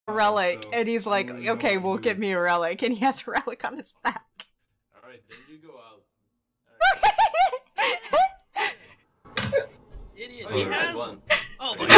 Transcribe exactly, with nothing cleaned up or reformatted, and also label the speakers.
Speaker 1: relic,
Speaker 2: so
Speaker 1: and he's like,
Speaker 2: you know
Speaker 1: okay,
Speaker 2: what to
Speaker 1: well,
Speaker 2: do.
Speaker 1: get me a relic, and he has a relic on his back.
Speaker 2: Alright, then you go out.
Speaker 3: Idiot,
Speaker 2: Oh,
Speaker 3: he
Speaker 2: you had
Speaker 3: has
Speaker 2: one.
Speaker 3: Oh my